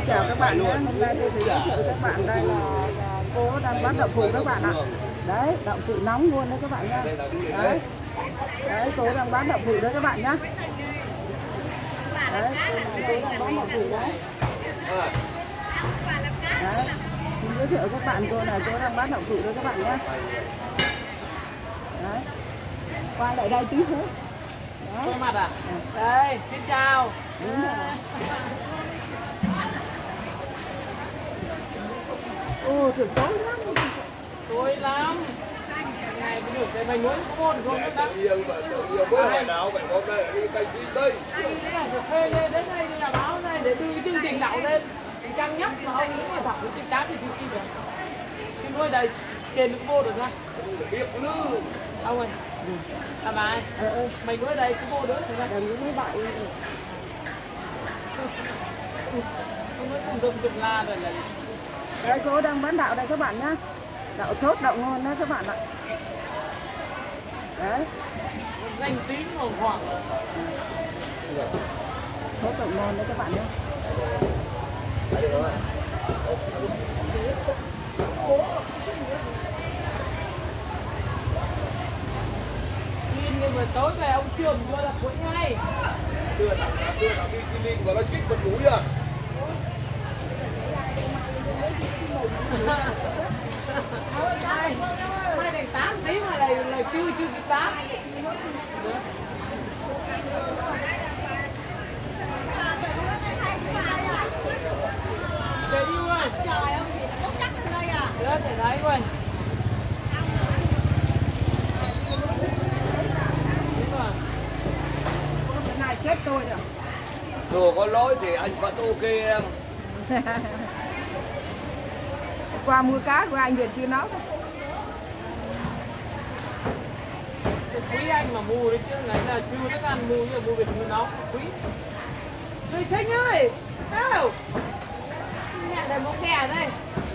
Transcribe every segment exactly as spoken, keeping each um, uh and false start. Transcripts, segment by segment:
Chào các bạn nhé, hôm nay tôi sẽ giới thiệu với các bạn đây là cô đang bán đậu phụ các bạn ạ. Đấy, đậu phụ nóng luôn đấy các bạn nhé. Đấy, đấy cô đang bán đậu phụ đấy các bạn nhé. Đấy, cô đang bán đậu phụ đấy. Đấy, mình giới thiệu các bạn cô này, cô đang bán đậu phụ đấy các bạn nhé. Đấy, qua lại đây tí nữa. Tôi mặt à? Đây, xin chào. Ồ, trời tối lắm. Tối lắm. Này bây giờ cái bánh muối có môn không nữa đó. Riêng mà nhiều bữa ngày nào phải có cái đi cây gì đây. Cái này phải thuê lên đến đây đi là báo đây để đưa cái chương trình đậu lên. Mình căng nhắc mà ông cũng mà thẳng cái chương tám thì chưa chi được. Xin nuôi đây, tiền cũng vô được ra. Biết nữa. Ông ơi. À bà ơi, Ờ, ờ. mày nuôi đây cũng vô được. Đừng có mấy bậy. Không nói cùng đồng chụp la rồi là Đấy, cô đang bán đậu đây các bạn nhé. Đậu sốt, đậu ngon đấy các bạn ạ. Đấy. danh tín hồng hoàng. Sốt đậu ngon đấy các bạn nhé. Nhưng mà tối về ông trường vô là cuối ngay. Đưa thằng đưa thằng đi xin linh và nó chích con núi à. Mai mai đánh tám tí mà lại lại chưa chưa kịp tám. Về đi ơi. Trời ơi, gì nó cắt lên đây à? Đó để thấy ơi. Cái này chết tôi rồi. Đồ có lỗi thì anh vẫn ok em. Qua mua cá của anh Việt chưa nấu. Quý anh mà mua đấy chứ ngày là chưa thức ăn mua chứ mua Việt mua nóng quý. Người xinh ơi. Đâu? Nhận đây một kẻ đây.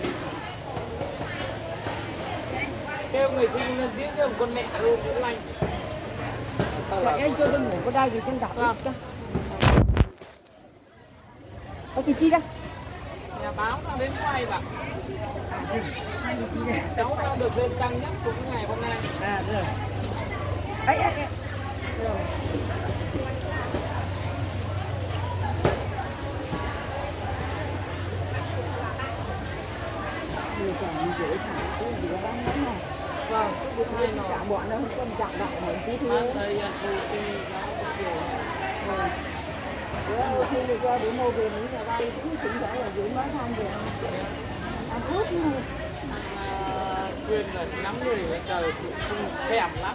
Kêu người sinh lên tiếng cho một con mẹ luôn chữa lành. Vậy anh cho tôi ngủ có đây thì chân đạp Vâng. cho. Có cái chi đây? Nhà báo nó đến quay bạn. Cháu đã được lên trang nhất của cái ngày hôm nay. À rồi. Ấy ấy ấy. Rồi. Nhiều chồng dễ thả cái gì đó bán lắm này. Vâng, cái hai nọ. Cả bọn nó không có chặt đậu một tí Bán thôi. thầy thu chi nó kiểu. Bữa khi đi qua để mua về Mỹ là đây cũng cũng phải là giữ nói tham về ăn thuốc nữa. À, khuyên là nắm người ở trời cũng không thèm lắm.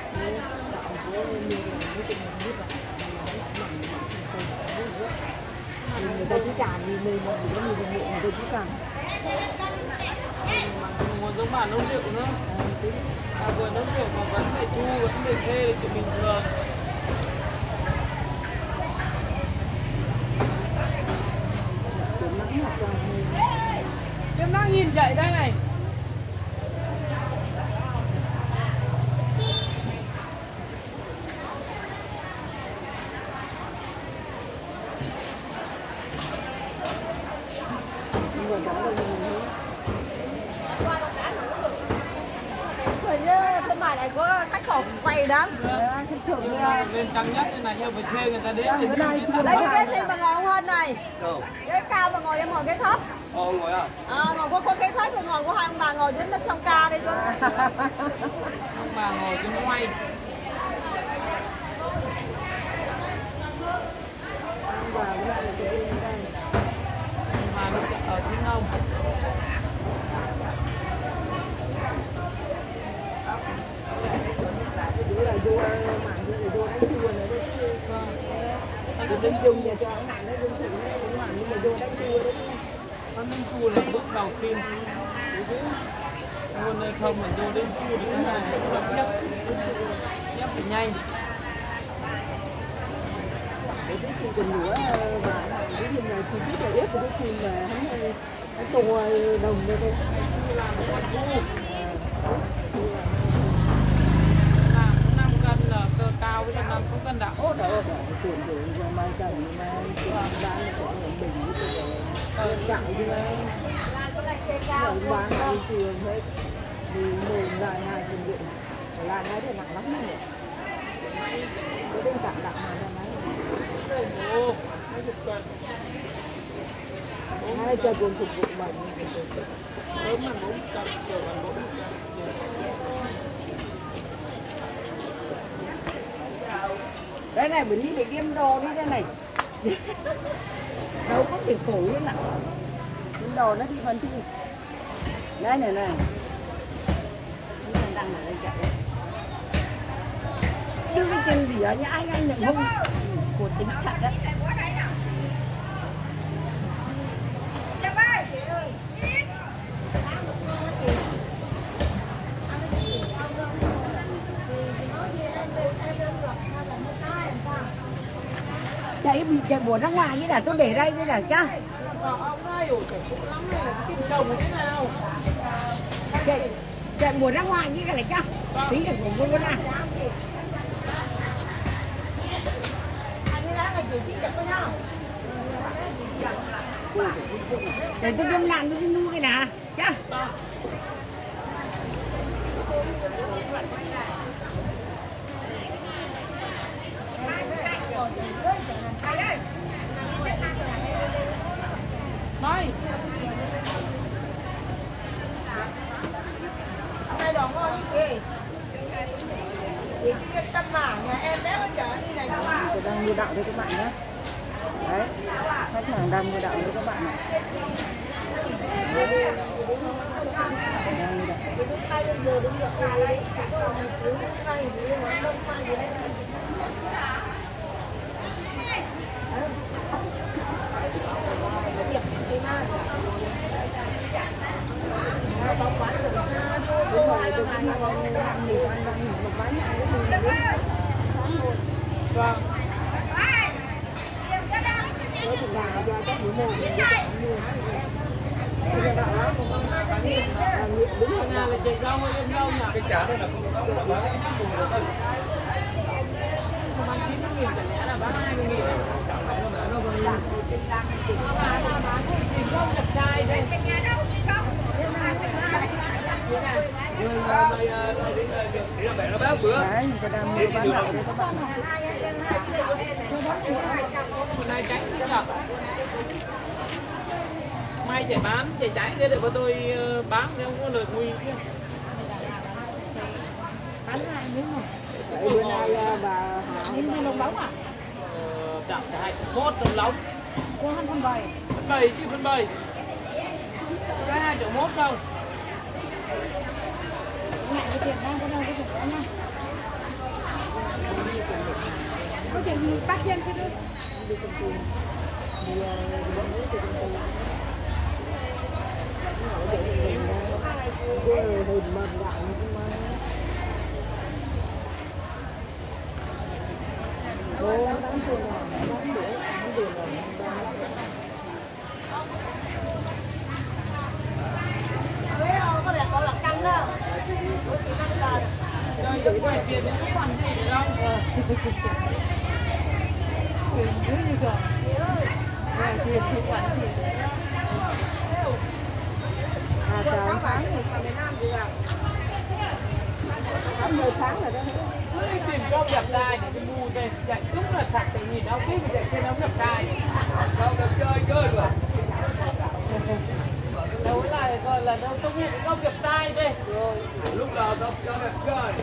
Người ta chỉ cản gì mình mà chỉ có người dùng miệng người ta chỉ cản. Mà muốn giống bà nấu rượu nữa. À, vừa nấu rượu mà vẫn phải thu, vẫn phải thuê là chuyện bình thường. Em đang nhìn dậy đây này. Hình như trên bài này có khách sộp quay đó. Cái trường Nhưng kia. mà lên trang nhất thế này nhưng phải thuê người ta đến. Ở đây chưa Lấy cái ghế đi mà ngồi hơn này. Đâu? Ghế cao mà ngồi em ngồi ghế thấp. Ô ngồi à? À, ngồi có, có ghế thấp rồi ngồi có hai ông bà ngồi đến trong ca đi cho. Ông bà ngồi trên quay. Mà nó ở trên ông. là vô mà vô vô đánh chua này đấy. Tôi đánh chung nhà cho anh này nó dùng thử đấy nhưng mà nhưng mà vô đánh chua đấy. Con đánh chua là bước đầu tiên. Luôn đây không mà vô đánh chua thì cái này không nhấp. Nhấp phải nhanh. Để cái chim còn nữa mà cái chim này chi tiết là ép cái chim mà hắn hắn tua đồng đây thôi. Làm con chua. năm cân là cơ cao với năm sáu cân đạo. Ôi trời ơi, tưởng tượng mai cân mai bán là có bình cái chạy đi lên bán đi trường hết thì mồm dài hai phần rưỡi làm cái thì nặng lắm này cái bên cạnh đặt này cho hai chờ cùng phục vụ bệnh sớm là bốn trăm chiều là bốn đây này bữa đi bị kiếm đồ đi đây này đâu có tiền cổ nữa nè kiếm đồ nó đi phần thi đây này này đang ở đây chạy chứ cái tiền gì ở nhà ai anh nhận không của tính thật đấy chạy bị chạy buồn ra ngoài như là tôi để đây như là chứ ông ơi ủa trời cũng lắm này là cái chồng thế nào chạy chạy buồn ra ngoài như cái này chứ tí là cũng vô ra để tôi đem làm tôi đi nuôi cái nào chứ Mai Hai đồ ngon như gì? Chị chỉ cái tâm mà nhà em bé ở chợ đi này tôi đang mua đậu đây các bạn nhé đấy khách hàng đang mua đậu đấy các bạn này chị đứng hai bên giờ đứng được gì đi đứng hai gì mà không hai gì đấy bóng bán được xa thôi đúng rồi tôi cũng đang làm mì ăn đang một bán nhà cái mì này vâng tôi thì gà cho các bữa mồm bây giờ đậu lắm đúng rồi nhà là chạy rau hay em rau nhỉ cái chả đây là không có là bán cùng được thôi. không bán chín mươi nghìn chẳng lẽ là bán hai mươi nghìn thì không nhập trai đây Thì là mẹ nó bán bữa. đấy người ta đang mua bán đậu đây các bạn hôm nay tránh thích nhở mai chạy bán chạy trái để để bọn tôi bán nếu không có lời nguy kia đấy bữa nay bà nhưng mà lồng bóng à chạm hai mốt đồng lóng cô ăn phân bày phân bày chứ phân bày cái hai triệu mốt không mẹ cái tiền đang có đâu có thể có nha có thể bắt chân cái đó đi công ty đi đi nước từ công ty cái hình mật gạo nhưng mà cô bán tiền rồi bán đĩa bán tiền rồi có vẻ có là căng đó chơi được vài tiền thì không còn gì nữa đâu dữ như vậy vài tiền không quản gì à chào sáng thì còn đến năm giờ tám giờ sáng rồi đó cứ đi tìm công nhập đài để đi mua đây chạy đúng là thật để nhìn áo kính chạy trên áo nhập đài Đâu được chơi chơi được. đâu lại gọi là đâu tôi biết công nhập đài đây Rồi lúc nào tao cho đẹp chơi.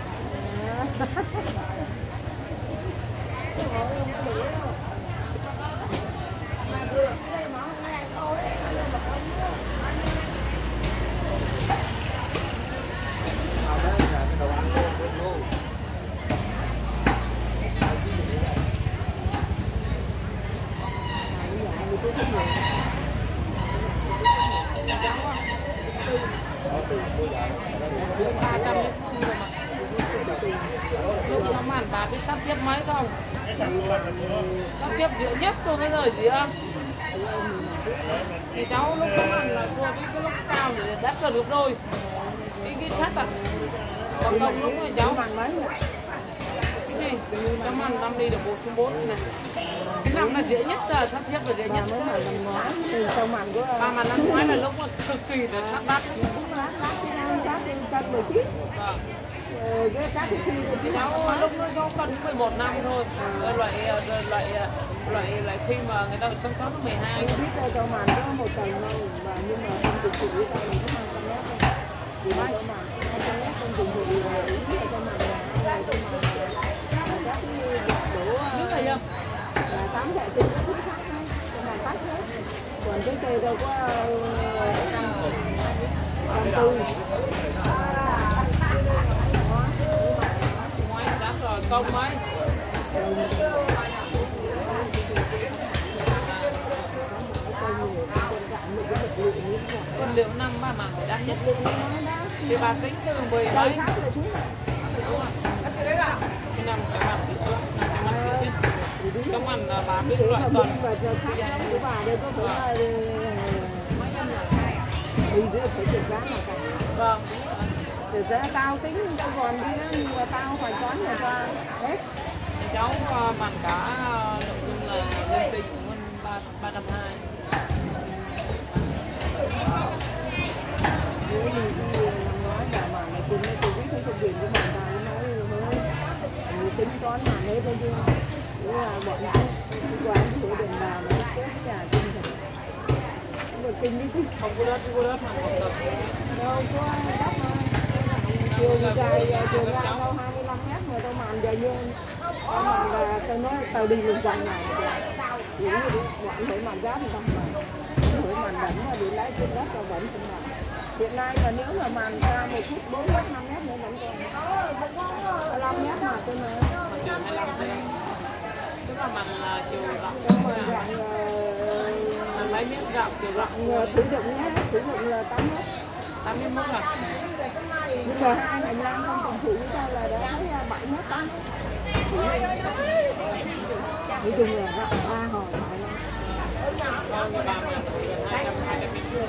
ba trăm mét vuông rồi mà lúc nó màn bà biết sắp tiếp mấy không sắp tiếp dữ nhất tôi cái rồi gì không thì cháu lúc nó màn là so với cái lúc cao thì đất là được rồi cái cái sắt à còn không lúc này cháu màn mấy cái gì cháu màn năm đi được một số bốn này năm là dễ nhất, sắt thép là dễ nhất. Mới là năm ngoái từ sau màn của Ba mà năm ngoái là lúc mà cực kỳ là sắt đắt. lát lát lát cân mười chín. Cái các cái thì cháu lúc nó có cân mười một năm thôi. Loại loại loại loại khi mà người ta sống sáu đến mười hai. Không biết cho màn có một tầng thôi mà nhưng mà không được chủ yếu đây nó mang con nét thôi. Vì nó cho màn không con nét không dùng chủ yếu là ý là cho màn là cho màn các cái đổ là tám thẻ tinh các thứ khác thôi cho màn tách hết. Còn cái cây đâu có trăm tư. Ngoài dám rồi công mấy. Còn liệu năm ba màn phải đắt nhất thì bà tính từ mười mấy năm cái mặt trong ăn là bà biết loại toàn của bà đây có phải thì phải được giá mà cả. Vâng. Từ ra tao tính tao còn đi đó nhưng mà tao phải toán người ta hết. Cháu bằng cả nội dung là lên tinh của hơn ba ba trăm hai. Nếu như đi nói là mà mày tính tôi biết cái công việc của mình ta nói mới mình tính toán mà hết thôi chứ. Chứ là bọn nó quán của đền đào nó chết nhà kinh thật. Được kinh đi chứ. Không có đất, không có đất mà còn tập. Đâu có đất thôi. Chiều dài chiều ra đâu hai mươi lăm mét mà tao màn giờ như tao màn là tao nói tao đi liên quan này chỉ bọn phải màn giáp không mà phải màn đánh mà đi lấy trên đất tao vẫn không làm. Hiện nay mà nếu mà màn ra một phút bốn mét năm mét nữa vẫn còn năm mét mà tôi nói chiều hai mươi lăm thế. Tức là màn chiều rộng màn mấy miếng rộng chiều rộng sử dụng nhé, sử dụng là tám mét tám mươi mốt à. Nhưng mà hai hành lang không phòng thủ của tao là đã thấy bảy mét tám. Nói chung là rộng ba hồi phải không? Bao nhiêu ba mét hai trăm hai trăm mét.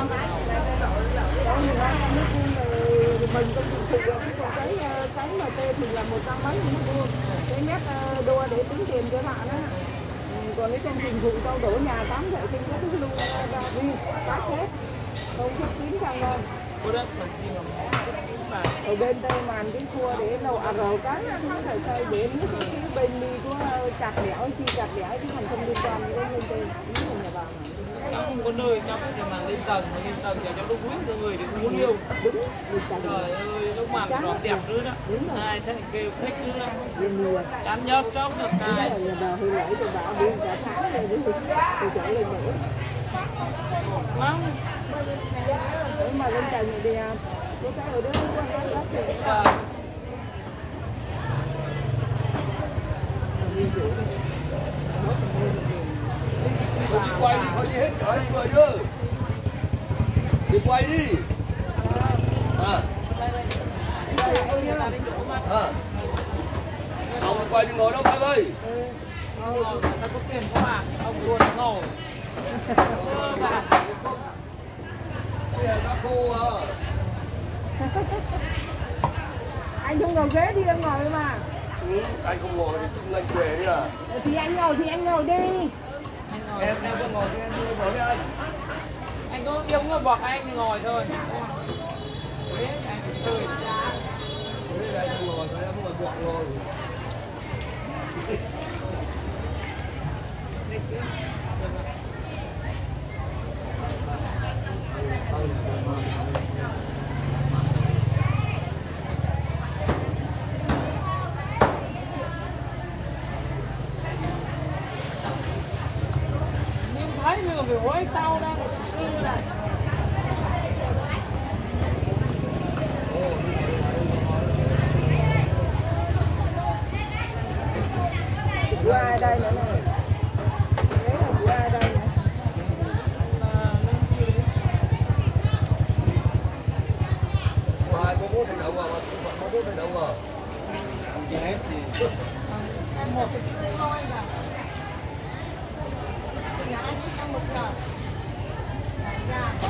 Đó như là nước vuông rồi mình cũng phòng thủ được còn cái cái mà tê thì là một trăm mấy mét vuông. Cái mét đua để tính tiền cho bạn á. Còn cái trong tình vụ tao đổ nhà tám thẻ kinh cái thứ luôn ra đi cắt hết. Không chút kín trong đâu. Ở bên đây màn cái cua để nấu à rồi cái nó phải xây để nước cái bên đi của chặt đẻo chi chặt đẻo chứ mình không liên quan đến bên đây những người nhà bà này. Cháu không có nơi cháu thì mà lên tầng mà lên tầng thì cháu lúc quý cho người thì cũng muốn yêu. Đúng. Trời ơi lúc màn đỏ đẹp nữa đó. Ai chắc là kêu thích nữa đó. Chán nhớp cháu được ai. Nhà bà hơi lẫy thì bà đi cả tháng rồi đi thì trở lên nữa. Lắm. Để mà lên tầng này đi à. Cái cái ở đó có cái đất thì À. Đi quay đi, có gì hết trời vừa chứ. Đi quay đi. À. À. Ông đi quay đi ngồi đâu phải ơi. Ông ta có tiền có bạc, ông luôn ngồi. Bà. Đây là các cô à. anh không ngồi ghế đi em ngồi mà. Ừ, anh không ngồi thì chung anh quề đi à. Thì anh ngồi thì anh ngồi đi. Em em có ngồi thì em đi ngồi với anh. Anh có yêu ngồi bọc anh thì ngồi thôi. Đấy, anh chơi. Đây là anh ngồi, em ngồi bọc ngồi. Thấy như là phải hối tao đang Của ai đây nữa này? Đấy là của ai đây nữa? Hai có bố thành đậu vào, có bố thành đậu vào. Chị hết thì một cái người ngồi rồi. Nhà anh ăn một giờ. Dạ.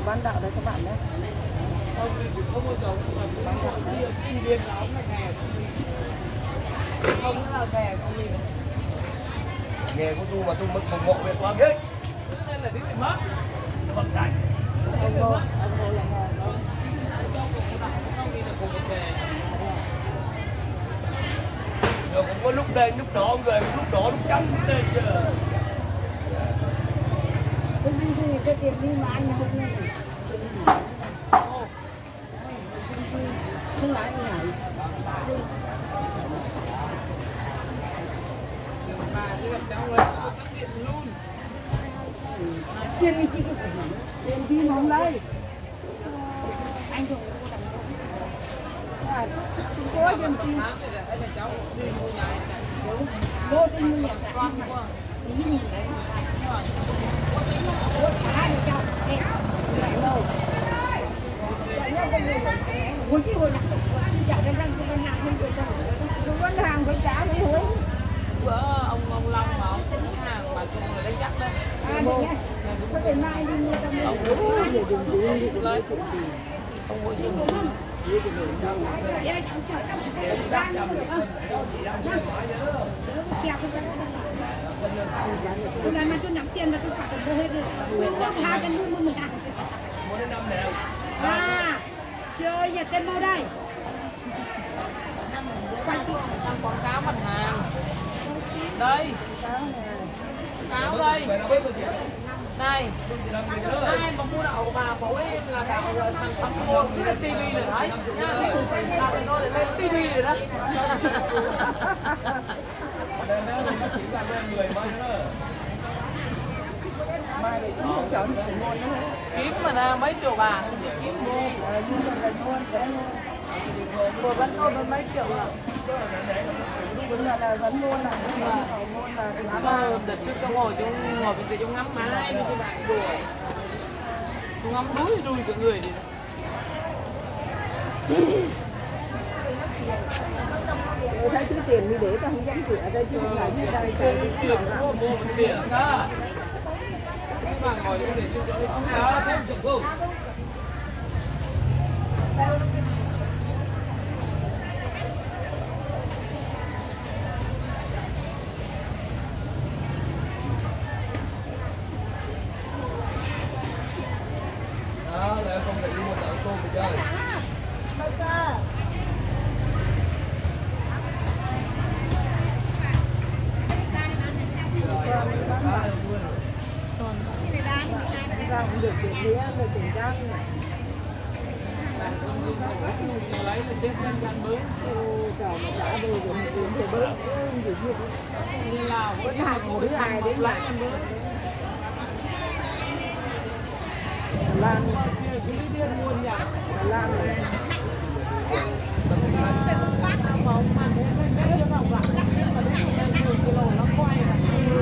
bán đạo đây các bạn nhé. Không thì không bao giờ bán đạo kia kinh viên là ông này nghề không là nghề không gì nghề của tôi mà tôi mất một bộ về quá ghê nên là biết mất mất sạch Ông ngô, ông ngô là nghề đó. rồi cũng có lúc đen lúc đỏ rồi lúc đỏ lúc trắng lúc đen chưa Cái gì cái tiền đi mà anh không nghe. Không lại như này. mà đi gặp cháu rồi tắt điện luôn Tiền đi chị cái tiền đi không đây. Anh dùng có dân tin cháu đi mua nhà vô tin mua nhà con mà ý nhìn đấy Ủa chứ hồi nào chả đang răng cho con hàng không được đâu. Con hàng phải trả mấy hối. bữa ông ông Long mà ông tính hàng mà chung người đánh chắc đó À được nhá. Có thể mai đi mua trong đây. ông muốn lên ông mua xin Em cháu chờ các bạn đang được không? Xe không có này mà tôi nắm tiền là tôi phải mua hết rồi. Tôi không hai cái luôn mua mình ăn. À, chơi nhà tên mô đây. đang quảng cáo mặt hàng đây cáo đây này ai mà mua đậu mà bảo ấy là đậu sản phẩm mua cứ lên tivi rồi đấy nha nó lên tivi rồi đó Mai để chúng tôi chọn những môn nữa. kiếm mà ra mấy triệu bạc kiếm mua vừa vẫn ôn hơn mấy triệu à Đúng là là vẫn luôn là vẫn luôn là mà đợt trước tôi ngồi chung ngồi bên kia chung ngắm mái với các bạn đùa chung ngắm đuối đuôi cả người thì tôi thấy thứ tiền đi để tao không dám cửa đây chứ không phải như đây chơi tiền mua mua một tiền đó các bạn ngồi để chơi không đó thêm chục không đó là không phải đi mua tàu tôm mà chơi ra cũng được tiền mía rồi tiền rau này. lấy là chết lên gan bướm Trời mà trả về rồi tiền thì bớt gì gì đi Lào có thằng một đứa ai đến lấy lại gan bướm Lan chưa cứ đi điên mua nhà Lan này mà ông ăn thế mấy cái nào vặt mà đến mười kilo nó quay là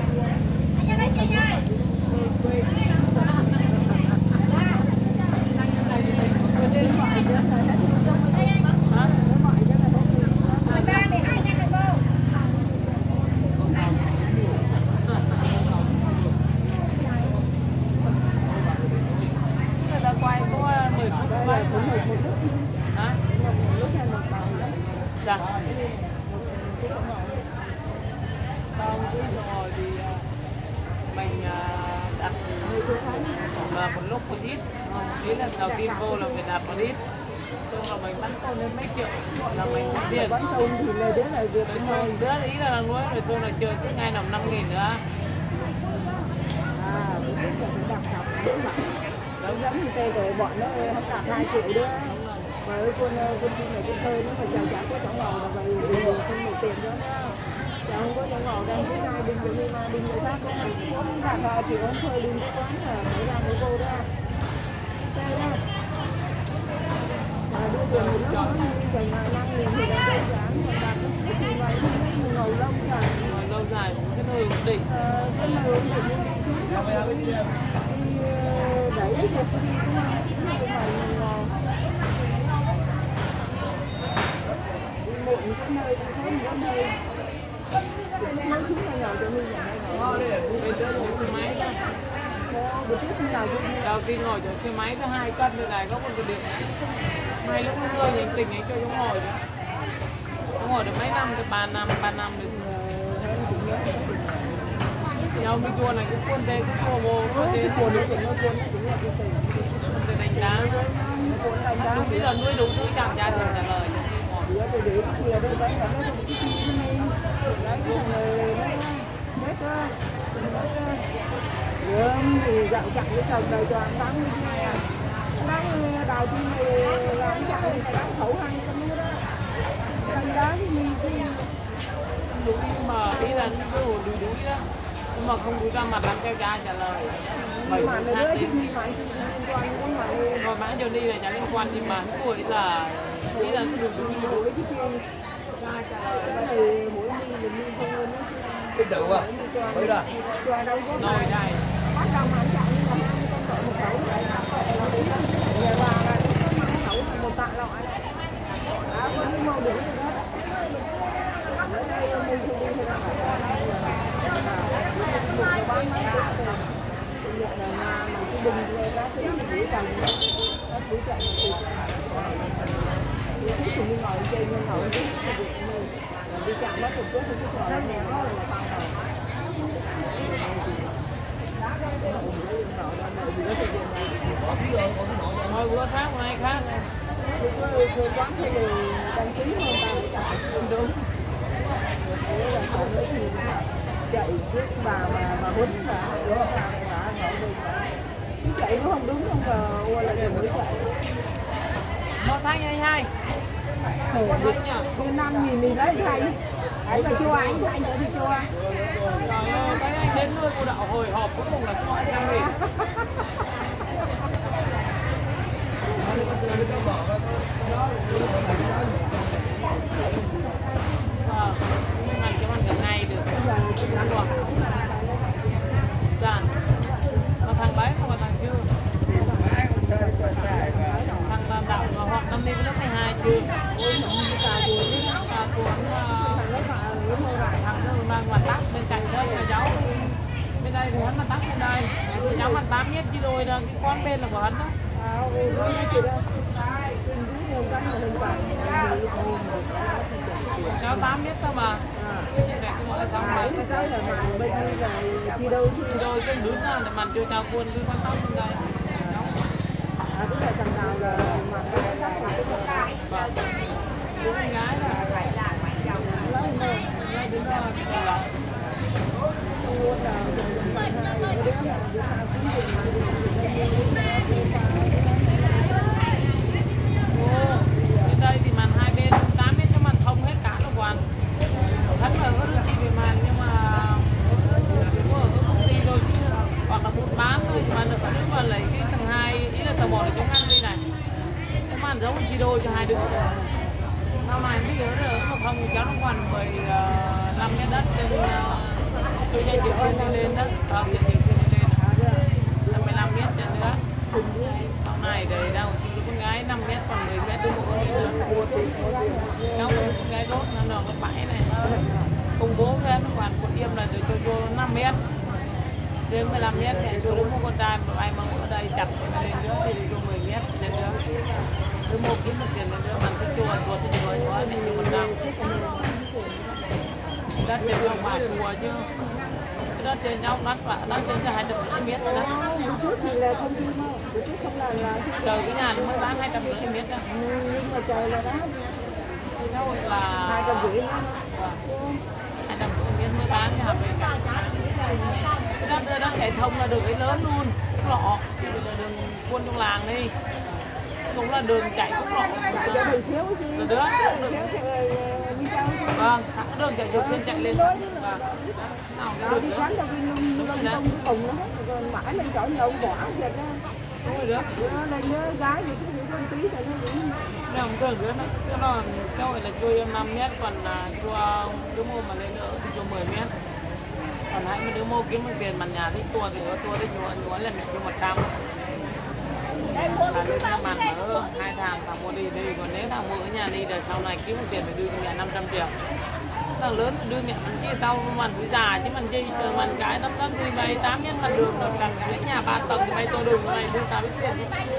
dạ xong cứ rồi thì mình đặt mà một lúc một ít ý là đầu tiên vô là mình đặt một ít xong rồi mình bắn tôm lên mấy triệu là mình tiền bánh tôm thì là đứa này việc rồi xong đứa ý là nuôi rồi xong là chơi cứ ngày nằm năm nghìn nữa à biết là phải đặt sọc đúng mà nó dẫn như tê rồi bọn nó không đặt hai triệu nữa mà ơi con con đi này con thuê nó phải chờ trả cái chỗ ngồi là vậy thì không một tiền đó chả không có chỗ ngồi đang thứ hai đinh giống như mà đinh người khác không đặt hai triệu không thuê đinh cái quán là phải ra với cô đó sao đó mà đưa tiền thì nó không như chừng năm nghìn thì là đơn giản mà đặt cái gì vậy mình ngồi lâu rồi ngồi lâu dài cũng cái nơi ổn định cái nơi ổn định đi đẩy cái gì cũng không phải ngồi muộn cái nơi cũng thấy một nơi mới xuống là nhỏ cho mình ở đây bây giờ một xe máy đó Bữa trước khi nào cũng đầu tiên ngồi chở xe máy có hai cân đây này có một cái điện may lúc nó rơi những tình ấy cho chúng ngồi chứ nó ngồi được mấy năm từ ba năm ba năm được nhau cái chua này cũng quân tê cũng chua bồ quân tê cuốn nó cuốn nó cuốn nó cuốn nó cuốn quân tê đánh đá đúng bây giờ nuôi đủ thứ chẳng trả lời trả lời bữa tôi để cái chia đây đấy nó nó cái chi cái này đấy cái thằng này nó hết á gớm thì dạo chặt cái chồng đời toàn bán bán đào chi này làm chặt bán khẩu ăn trong đó ăn đá cái mi cái đủ mà ý là những cái hồ đủ đủ đó nhưng mà không đủ ra mặt làm keo cha trả lời bảy mà nó nữa chứ mi mà liên quan đến mà rồi bán cho đi là chả liên quan gì mà tuổi là ý là đủ đủ đủ mỗi cái chuyện ra trả lời cái thì mỗi mi mình mi không lên cái đầu à mới ra cho đâu có nồi này bắt đầu mà chạy như là ăn con tội một khẩu này về bà là có mang khẩu một tạ loại này à có những màu đủ rồi đó ở đây mình thì đi thì nó phải một cái bán mấy cái rồi bây giờ là mà cái bình lên đó thì chỉ cần nó chỉ chạy một thì thì mình ngồi trên mình ngồi trên cái việc mình đi chạm nó cũng có cái trò đó nè nó là tao rồi thôi bữa khác hôm nay khác tôi quán thì đăng ký hơn tao để trả đúng thế là không lấy gì chạy trước bà mà bà huấn bà đó bà bà gọi đi chạy nó không đúng không mà qua lại mới chạy một tháng hai hai Việt Nam nhìn mình lấy thành anh mà chua anh anh nữa thì chua trời ơi cái anh đến nơi cô đạo hồi hộp cuối cùng là cho anh ra về ờ nhưng mà cái ăn cả ngày được ăn rồi dàn mà thằng bé không có thằng chưa thằng làm đạo mà hoặc năm nay lớp mười hai chưa ôi cả buồn cả buồn thằng nó mang mặt tắc bên cạnh đó là cháu bên đây thì hắn mặt tắc bên đây cháu mặt tám mét chứ đôi đó cái con bên là của hắn đó cháu tám mét thôi mà cái mọi xong đấy rồi cái đứng ra để mặt chơi cao quân với con tóc bên đây cái này thằng nào là mà cái này vâng đứa con gái là lấy nơi lấy đến đó là bên đây thì màn hai bên tám mét cho màn thông hết cả luôn hoàn hắn ở có đôi khi về màn nhưng mà mua ở công ty thôi chứ hoặc là một bán thôi mà được nếu mà lấy cái tầng hai ý là tầng một là chúng ăn đây này cái màn giống chi đôi cho hai đứa năm này bây giờ rồi mà không cháu nó còn mười lăm mét đất trên tôi cho chiều xin đi lên đất không chiều xin đi lên năm mươi lăm mét trên nữa sau này đời đâu chỉ con gái năm mét còn mười mét đúng một nữa cháu con gái rốt nó nở cái bãi này cùng bố với nó còn một im là tôi cho vô năm mét đến mười lăm mét này tôi đúng một con trai mà ai mà ở đây chặt lên nữa thì cho mười mét lên nữa tôi mua kiếm được tiền lên nữa bằng cái chùa chùa thì chùa chùa thì chùa một năm đất trên không phải chùa chứ cái đất trên nhau đất là đất trên cho hai trăm rưỡi mét đó trước thì là không đi đâu trước không là là trời cái nhà nó mới bán hai trăm rưỡi mét đó nhưng mà trời là đó thì đâu là hai trăm rưỡi hai trăm rưỡi mét mới bán nhà về cả cái đất đây đất hệ thống là đường ấy lớn luôn lọ bây giờ đường quân trong làng đi cũng là đường chạy cũng lọ cho mình xíu chứ rồi đó đi sao vâng thẳng đường chạy dọc trên chạy lên vâng nào cái đường đi nữa quán đâu đi lông lông cùng nó hết rồi mãi lên chỗ lâu bỏ vậy đó đúng rồi đó lên nhớ gái gì cũng như tí rồi nó không cái nữa nó cái nó cái là chui năm mét còn chua đứa mua mà lên nữa thì chua mười mét còn hãy mà đứa mua kiếm được tiền mặt nhà thích tua thì nó tua đi nhúa nhúa lên mẹ cho một trăm là lên mặt ở hai thằng thằng mua đi đi còn nếu thằng mua ở nhà đi để sau này kiếm được tiền thì đưa cho nhà năm trăm triệu thằng lớn đưa mẹ mình chia tao mình bị già chứ mình chi chờ mình cái năm năm đi bay tám nhân mình đường rồi cần cái nhà ba tầng bay tôi đường này đưa tao biết tiền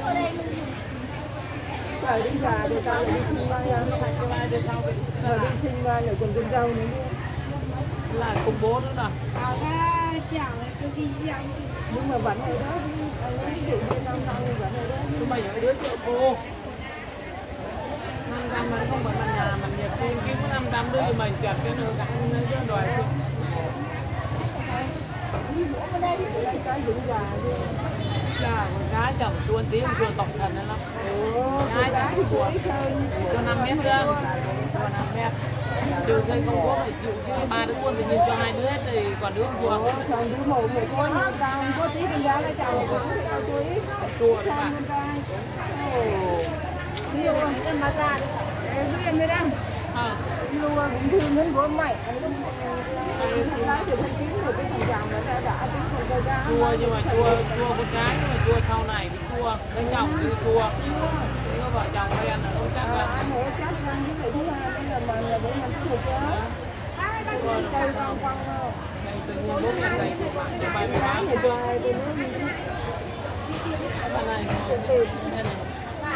rồi đi già thì tao lại đi sinh ba ra cho ai để sau rồi đi sinh ba lại còn con dâu nữa là cùng bố nữa nè nhưng mà vẫn ở đó anh ấy ví dụ như năm năm vẫn ở đó nhưng mà những đứa triệu cô năm trăm mình không phải mình nhà mình nhập tiền kiếm có năm trăm đứa thì mình chặt cái nữa cả anh chứ đòi chứ cái giữ già đi là con gái chồng chuôn tiếng chùa tổng thần đấy lắm gái gái thì chuối hơn cho năm mét cơ cho năm mét trừ khi không có phải chịu chứ ba đứa quân thì nhìn cho hai đứa hết thì còn đứa chùa còn đứa một người có nhưng tao không có tí con gái lấy chồng cũng tao chuối chùa đấy bạn nhiều em mà ra em mới đang nhiều cũng thương đến bố mày anh cũng thằng lái thì thằng kiếm được cái thằng chồng đã đã tính con trai ra chua nhưng mà chua chua con gái nhưng mà chua sau này thì chua lấy chồng thì chua thế có vợ chồng quen là không chắc là anh hãy chắc rằng cái thứ hai bây giờ mình là để mình có một cái cây con con này tự nhiên bố mẹ này của bạn của bài bán này rồi thì nó đi bạn này tìm đây này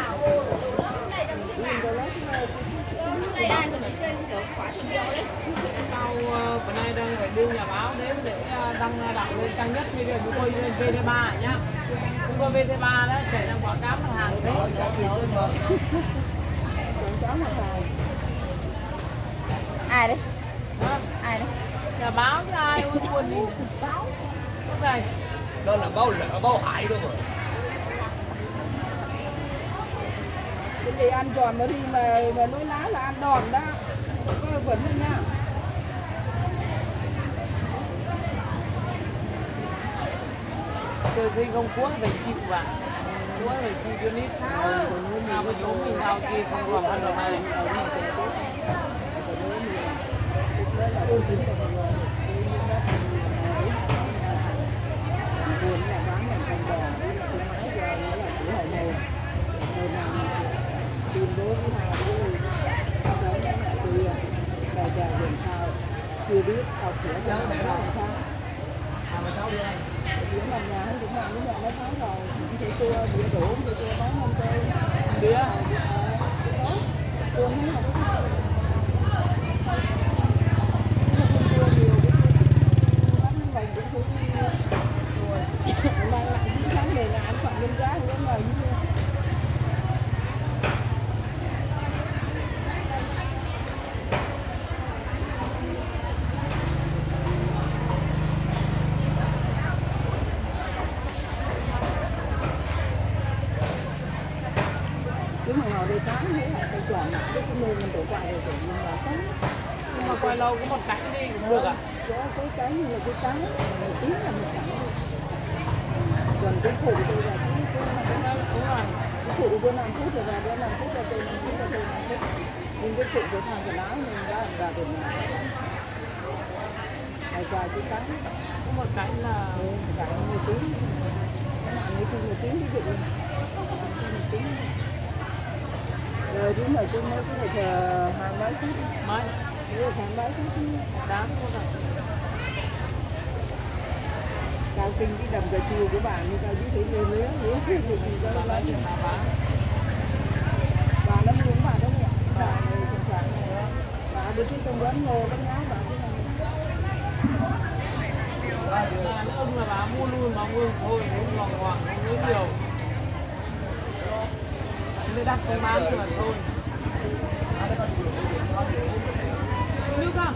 tao bữa nay đang phải đưa nhà báo đến để đăng đăng lên trang nhất như là chúng tôi lên vê tê ba nhá chúng tôi vê tê ba đó chạy đang quảng cáo mặt hàng đấy quảng cáo mặt hàng ai đấy đó. ai đấy Nhà báo chứ ai ui buồn đi báo đây đó là báo lỡ báo hại đâu mà cái gì ăn giòn nó đi mà mà nói lá là ăn đòn đó có vẫn thôi nha từ khi không cuốn phải chịu vào cuốn phải chịu cho nít nào có chúng mình nào kia không còn ăn được này buồn là bán nhà con bò cái máy giờ nó là cửa hậu màu rồi nào tìm đố cái nào đứa tao thấy nó lại từ bài già đường sao chưa biết tao sửa cho nó làm sao đứa làm nhà hay cũng làm đứa nhà nó tháng rồi cũng phải chua đĩa đủ thì chua bán năm cây đĩa chua mấy là cái chua nhiều cái bán bánh cũng phải mang lại những tháng đề là ăn phận lên giá thì nó mời như cái mà ngồi đây sáng thế là phải chọn lại cái nơi mình tự quay rồi mình là có nhưng mà quay lâu có một cánh đi cũng được ạ cái cái cái như là cái cái một tiếng là một cánh còn cái phụ tôi là cái cái đúng rồi cái phụ tôi năm phút rồi và tôi năm phút rồi tôi năm phút rồi tôi năm phút nhưng cái phụ của thằng cái lái mình đã làm ra được mà ngày qua cái cánh có một cánh là cánh một tiếng cái mạng ấy thì một tiếng ví dụ một tiếng rồi chúng rồi tôi mới có một hai mấy phút mấy nếu hai mấy phút đáng không ạ cao kinh cái đầm cà chua của bạn như cao dưới thủy người lứa lứa thì gì đó ba là tiền bà bán bà nó muốn bà đó nhỉ bà này sẵn sàng này bà đi cái công quán ngô bánh áo bà cái này là ông là bà mua luôn mà mua thôi muốn hoàng hoàng không nhớ nhiều mới đắt không bán mà thôi nước không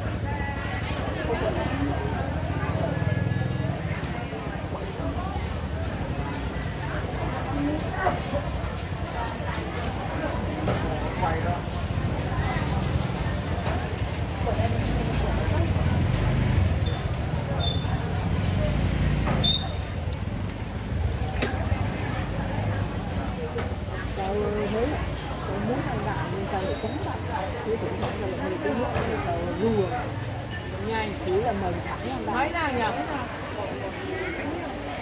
tao thấy tao muốn ăn đạm nhưng tao lại chống đạm chứ cũng phải là người tôi muốn ăn tao rùa nhanh chỉ là mình thẳng ăn đạm mấy nàng nhỉ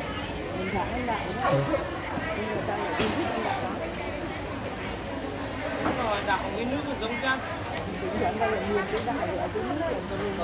mình thẳng ăn đạm đó nhưng mà tao lại không thích ăn đạm đó Đúng rồi, đảo cái nước nó giống chăng. Tính dẫn đây là miền cái đại ở cái nước này mà mình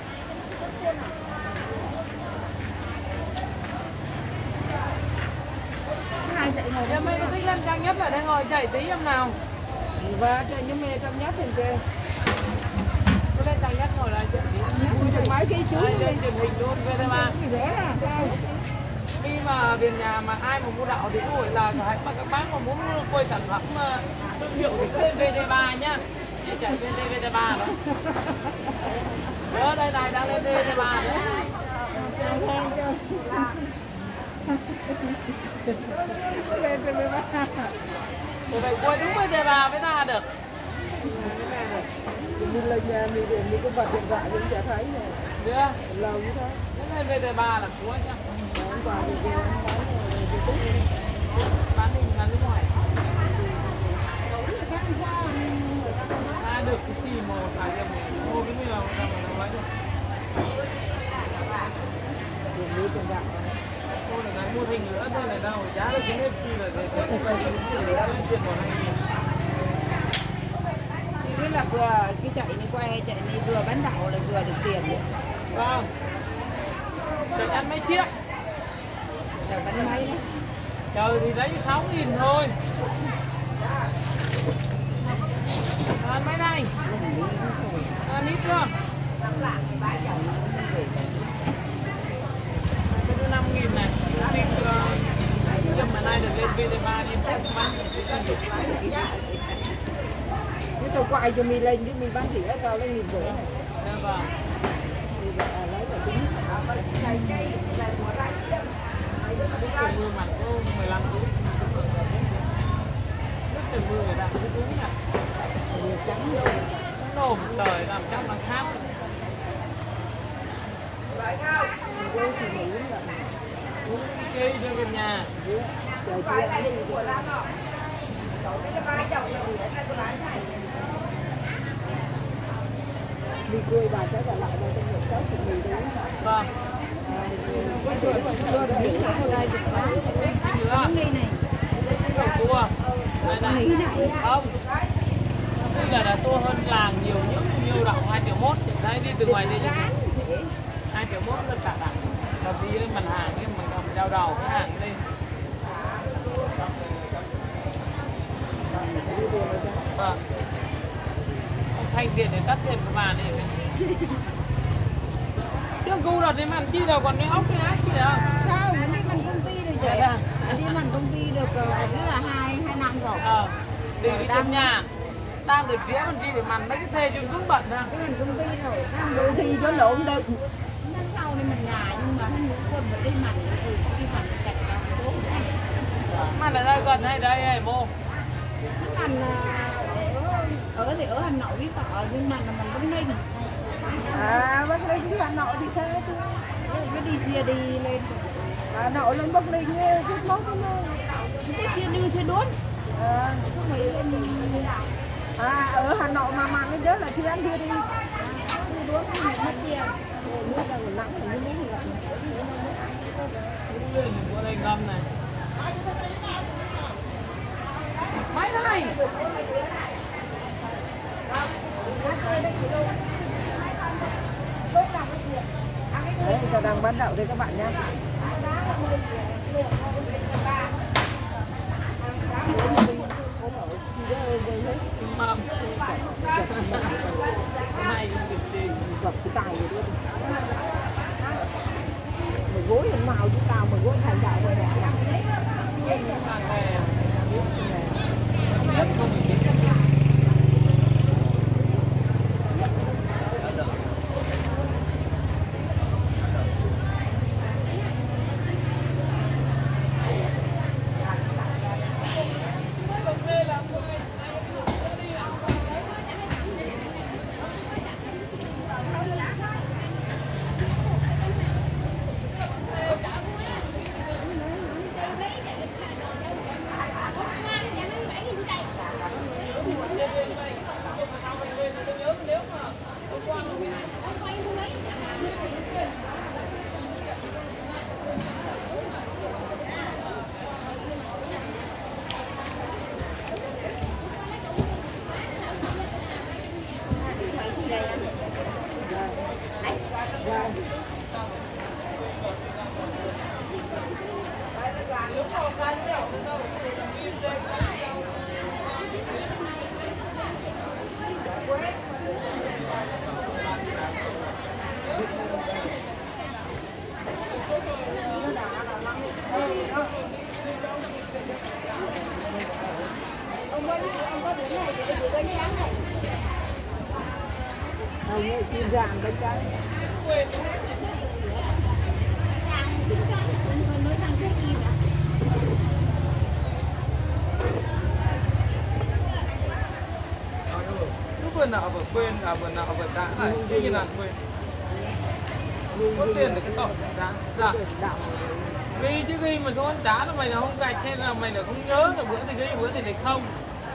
hai chạy ngồi Em mấy thích lên trang nhất ở đây ngồi chạy tí em nào. và cho những mẹ trong nhất thì kêu Cứ lên trang nhất ngồi lại chạy tí. ui thằng máy cái chú Đây lên truyền hình luôn vê tê ba. gì rẻ nè sao Khi mà về nhà mà ai mà mua đảo thì ủi là hãy mà các bác mà muốn quay sản phẩm thương hiệu thì cứ lên vê tê ba nhá. Để chạy lên vê tê ba đó. Đó đây này đang lên vê tê ba đấy. khen cho lên cho mấy bác Rồi phải quay đúng vê tê ba mới ra được. mình lên nhà mình để mình có vật điện thoại mình sẽ thấy này Được. lâu như thế Lên vê tê ba là cuối nhá. hôm qua thì kêu anh bán Bán đi bán nước ngoài. À được cái gì mà phải em mua cái nào mà nó lấy được. đường đi tiền bạc Cô là cái mua hình nữa thôi là đâu giá được cái nếp chi là để để quay cái tiền của hai nghìn. Thì biết là vừa cái chạy này quay hay chạy này vừa bán đảo là vừa được tiền đấy. Vâng. Chạy ăn mấy chiếc. Chờ bán máy đấy. Trời thì lấy sáu nghìn thôi. Ăn mấy này? Ăn ít chưa? Cái thứ năm nghìn này. Thịt nhưng mà nay được lên vê tê ba nên chắc bán cái tàu quay cho mình lên chứ mình bán rẻ cao lên nghìn rưỡi này vâng. thì là lấy cả tính Nước mưa mặt có mười lăm túi. Nước trời mưa người ta cứ đúng nhỉ. nhiều trắng luôn Nó nổ một trời làm chắc bằng khác. quê thì nghĩ là Chơi đưa về nhà. trời kia ấy đi quê bà sẽ trả lại đây trong một sáu chục nghìn đấy Vâng. quay tuổi mà chưa được miếng nào đây được bán Nữa. Đi này. Đậu tua. Đây này. Không. Đây là đã tua hơn làng nhiều nhiều nhiều đậu hai triệu mốt. Đấy đi từ ngoài đây cho hai triệu mốt là trả đặng. Và đi lên mặt hàng cái mình làm giao đầu cái hàng đây. Vâng. Ông xanh tiền để tắt tiền của bà này. Chứ cu đợt đi mặn chi đâu còn cái ốc cái ác gì đâu. Sao đi mình công ty rồi chị? Đi mình công ty được cũng là hai hai năm rồi. Ờ. Đi đi trong nhà. Đang được rẽ còn chi để mặn mấy cái thê chung cũng bận ha. Đi mình công ty rồi. Đôi thì cho lộn được. Năm sau đi mình nhà nhưng mà không quân mà đi mình thì đi mình chạy ra phố. Mặn ở đây gần hay đây hay mô? Mình ở ở thì ở Hà Nội với Tọ nhưng mà là mình vẫn Ninh. à Bắc Ninh đi Hà Nội thì sao chứ Cứ đi xe đi lên. Hà Nội lên Bắc Ninh chút mốt thôi Cái xe đưa xe đốn. à, Không phải lên à ở Hà Nội mà mà cái đó là xe ăn đưa đi đốn không phải mất tiền. nước là còn nắng thì nước là Mua đây ngâm này. Mấy này? đấy người ta đang bán đậu đây các bạn nhé Mầm. Này cũng được chi. gặp cái tài rồi đó mà gối hình màu chứ tao mà gối thành đạo rồi đẹp lắm Hàng này. Nhất không phải biết. hầu như chim vàng bên trái. Vừa nào vừa quên, à vừa nào vừa đã lại, cái như là quên. Có tiền để cái tổng đã, dạ. Ghi chứ ghi mà số ăn trả là mày là không gạch hay là mày là không nhớ là bữa thì ghi bữa thì lại không.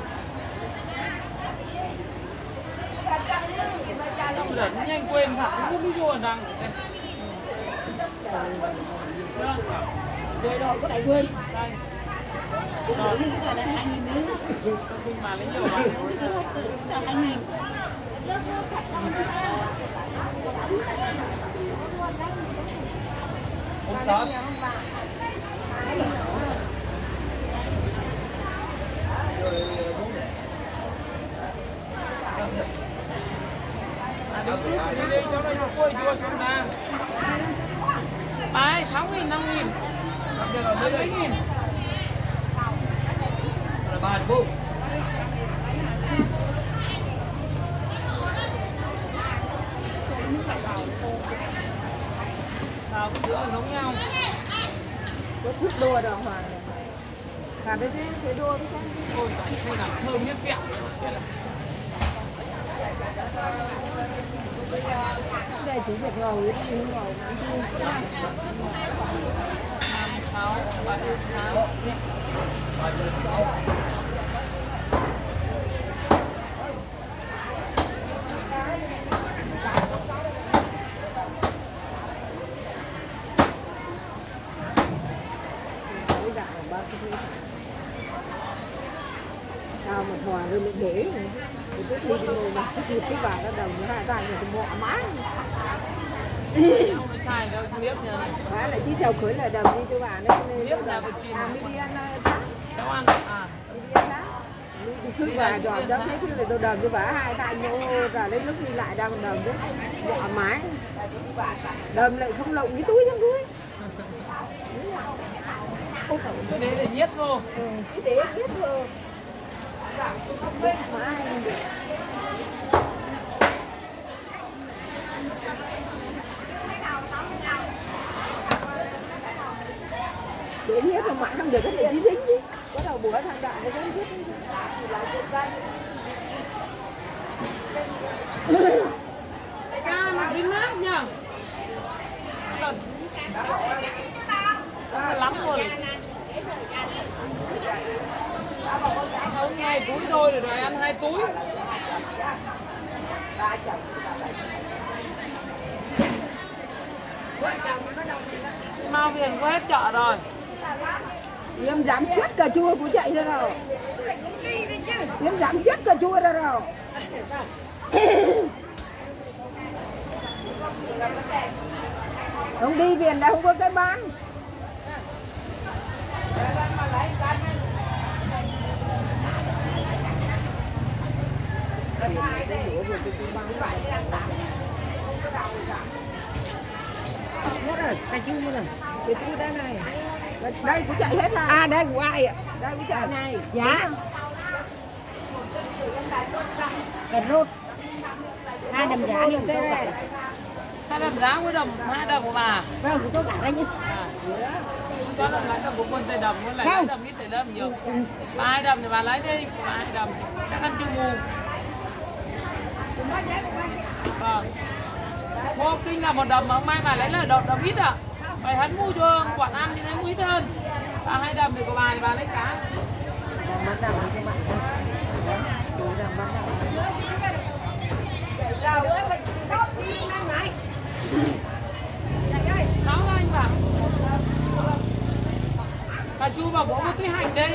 Xong rồi nhanh quên thật, không biết vô rằng. Rồi rồi có đại quên. Đây. Rồi, cái là hai nghìn nữa. Không mà lấy nhiều bạn. Là hai nghìn. Không có. Đi đi cho nó cho quay chua xong ra. Bài sáu nghìn, năm nghìn. Mấy nghìn. Là ba đúng không? Nào cái giữa giống nhau. Có thức đua đàng hoàng này. Cả đây thế thế đua với cái. Ôi trời, không làm thơm nhất kẹo. Đây chỉ việc ngồi đi ngồi sáu, ba mươi sáu. sao mà hòa rồi lại để thì cứ đi đi ngồi mà cứ cái bà nó đồng hai tay nhà tôi bỏ má Không sai đâu, không biết nha. bà lại chứ chào khởi là đồng đi cho bà đấy nên Biết là cái chuyện à mới đi ăn sáng cháu ăn à. đi ăn sáng đi thức bà dọn đó thấy là tôi đồng cho bà hai tay nhô rồi lấy lúc đi lại đang đồng đấy bỏ mái đầm lại không lộng cái túi trong túi Để để nhét vô. ừ, cái để biết vô để nhét vào mạng không được cái gì dính chứ có đầu bữa thằng đại nó cũng biết Ca mà đi mát nhờ. Lắm rồi. Không hai túi thôi rồi, rồi ăn hai túi. Mau tiền có hết chợ rồi. em dám chết cà chua của chạy ra rồi em dám chết cà chua ra rồi không đi viện là không có cái bán Cái chú nữa. cái chú đây này đây của chạy hết rồi à đây của ai ạ đây của chạy này Dạ. Cà rốt. Hai đầm giá đi đây này. Hai đầm giá với đầm, hai đầm của bà. Vâng, của tôi cả đây nhé. Cho đầm lấy đầm của quân Tây đầm, với lại lấy đầm ít Tây đầm nhiều. Bà hai đầm thì bà lấy đi, bà hai đầm. Chắc ăn chung mù. Vâng. Một kinh là một đầm mà hôm mai bà lấy là đầm, đầm ít ạ. Phải hắn mua cho quản ăn thì lấy mua ít hơn. Bà hai đầm thì của bà thì bà lấy cá. bán đầm cho bạn chú đầm bán Sáu anh bảo. Bà chú bảo bố một cái hành đi.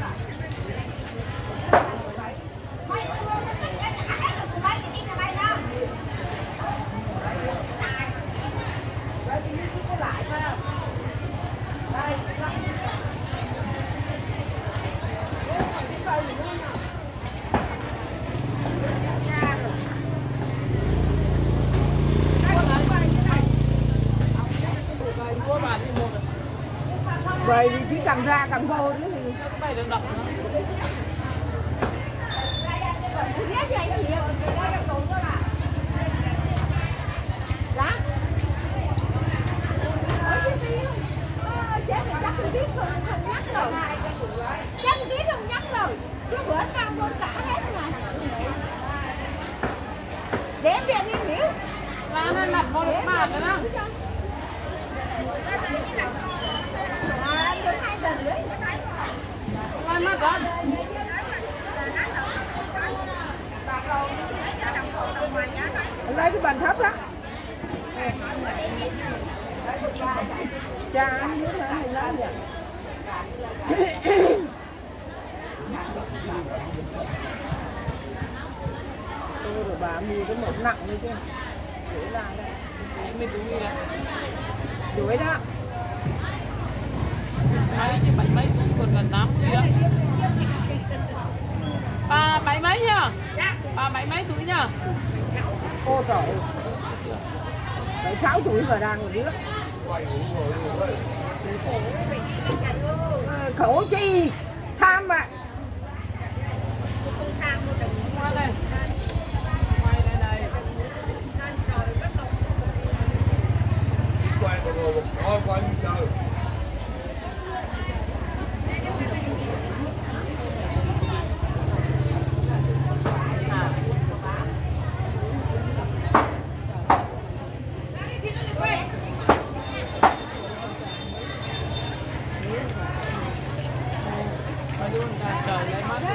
vậy thì chỉ cầm ra cầm vô nữa thì Cái này được đậm nữa. Là nó nặt một mặt rồi đó. Lai mắt con. Lấy cái bàn thấp đó. Cha ăn nước hả hay lấy vậy? Tôi rồi bà mua cái mẫu nặng như thế. Đuổi ra đây. Mình túi đi đó. Đuổi đó. Mấy chứ bảy mấy cũng còn gần tám mươi đó. Ba bảy mấy nha. Ba bảy mấy tuổi nha. Ô trời. Bảy sáu tuổi mà đang ở trước. Khổ chi tham mà. Qua đây. Quay đây đây. Quay một người một coi quay như trời. Trời lấy mắt.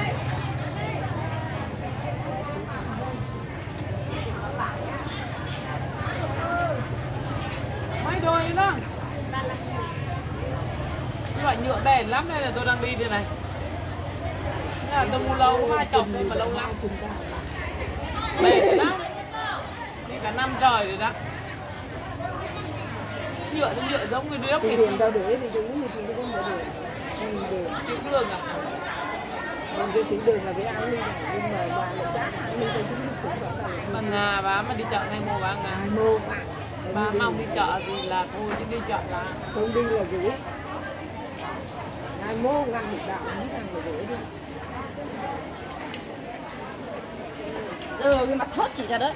Mấy đôi đó. Cái loại nhựa bền lắm đây là tôi đang đi đây này. Thế là tôi mua lâu có hai chồng thôi mà lâu lắm. Bền lắm. Đi cả năm trời rồi đó. Nhựa nó nhựa giống người nước Thì thì tiền tao để thì chúng thì chúng không có được. Mình để chịu đường à? mình cái tính đường là cái ăn đi này nhưng mà bà lại chán ăn đi cho chúng cũng có cả. Mà Nga bà mà đi chợ ngay mua bà Nga. Mua mà. Bà mong đi chợ thì là thôi chứ đi chợ là Không đi là gửi. Ngày mua ngăn một đạo mấy ngàn là gửi đi. Giờ cái mặt thớt chị ra đấy.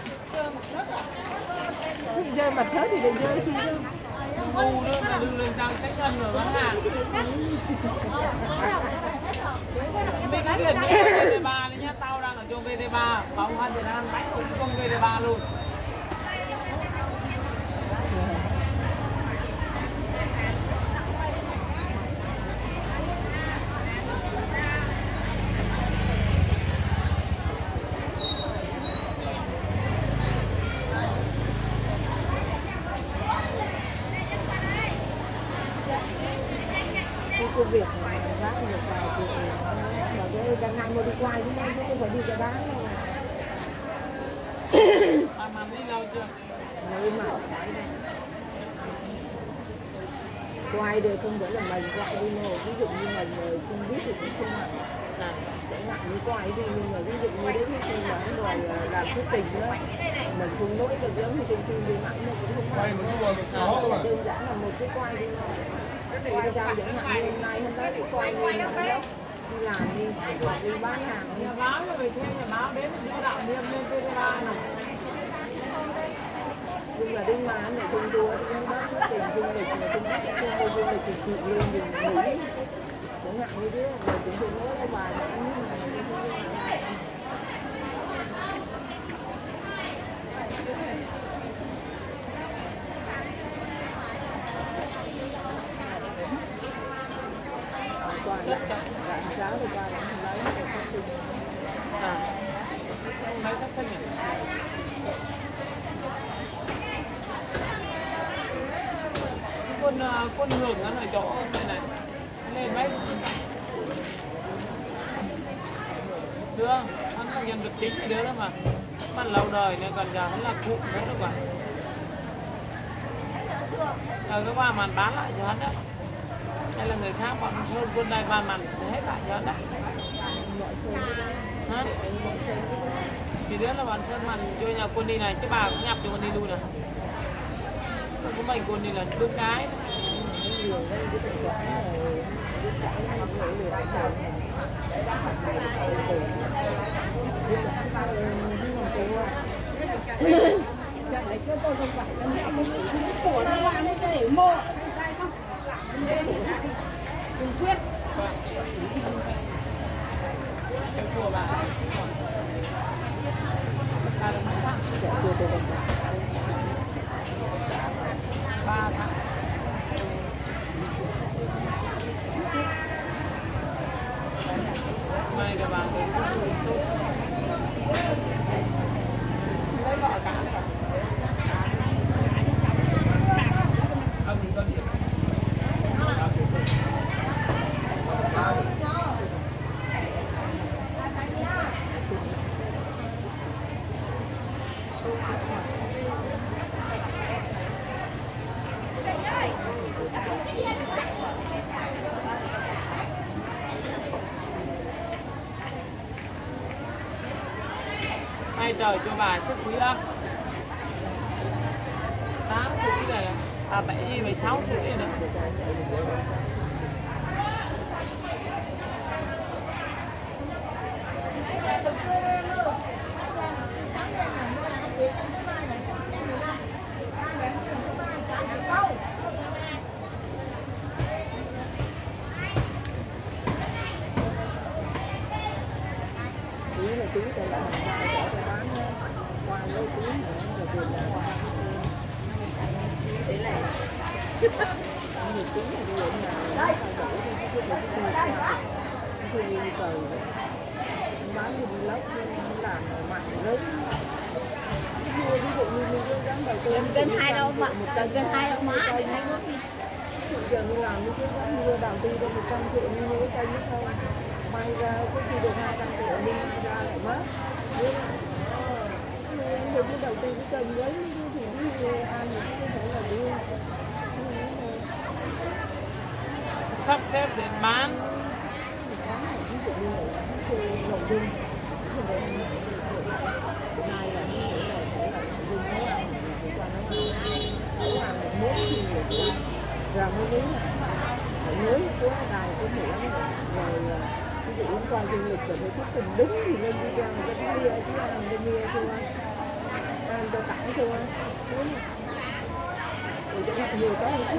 Giờ mặt thớ thì đừng chơi chi đâu. ngu nữa là đừng lên trang trách nhân rồi bán hàng. Mình cái biển vê đê ba này nhá, tao đang ở chỗ vê đê ba, bóng hơn Việt Nam đánh cũng không vê đê ba luôn. Công việc mà bán được vài thì mà cái đang năm đi quay chứ không phải đi cho bán đâu mà. Mà mà đi lâu chưa? Nơi mà quay đều không phải là mình quay đi nồi, ví dụ như mình không biết thì cũng không nặng. Là sẽ nặng như quay đi, nhưng mà ví dụ như đến khi mà người làm thuyết trình đó, mình không nói được giống như trên phim đi mặn nó cũng không quay một cái bờ có các bạn. đơn giản là một cái quay đi thôi. Quay sao chẳng hạn như hôm nay hôm đấy cái quay như là đó đi làm đi đi bán hàng đi. Nhà báo là về thuê nhà báo đến mua đạo niêm lên vê đê ba này. Nhưng mà đi mà anh này không đua thì không bán tiền du lịch mà không bắt không đi du lịch thì chịu lên dùng nghỉ chẳng hạn như thế rồi cũng không nói với bà là anh qua lại lại giáo thì qua lại lấy để phát sinh À, máy sắc xanh nhỉ? Quân quân hưởng nó ở chỗ này này lên mấy đưa hắn là nhân vật chính cái đứa đó mà hắn lâu đời nên còn giờ hắn là cụ nữa đó còn giờ cái qua màn bán lại cho hắn đó hay là người khác bọn sơn quân đây ba màn hết lại cho hắn đó hả thì đứa là bọn sơn màn cho nhà quân đi này chứ bà cũng nhập cho quân đi luôn à có mình quân đi là đúng cái của nó làm cái để mua đừng quyết Cái của bà ba được mấy tháng? Ba tháng. Mai các bạn đến lấy vợ cả này. Ăn mình có gì? Hai trời cho bà sức quý lắm. Tám tuổi này à, bảy bảy sáu tuổi này nữa. Tí là tí tại là mình ra chợ tôi bán qua lấy tí nữa rồi tiền ra qua để lại nhiều tí là ví dụ như là tao đổ đi cái cái cái cái cái cái trời bán đi lốc làm mạnh lớn ví dụ như như cái đầu tiên kênh hai đâu mà cần kênh hai đâu má thì hai bước đi giờ như làm như cái giá mua đầu tư cho một trăm triệu như cái cây nước thôi may ra có khi được hai trăm triệu nhưng may ra lại mất nếu như cái đầu tư cái kênh lấy thì cái ăn thì có thể là đưa Sắp xếp để bán. ví dụ như là cái nội dung nay là cái nội dung nấu ăn thì qua nấu ăn một mốt thì nhiều rồi mới biết phải nhớ của đài của mỹ rồi ví dụ như coi du lịch rồi phải thuyết trình đúng thì lên video người ta thấy chứ ăn người ta nghe chưa ăn cho tặng chưa rồi cho nó nhiều cái hơn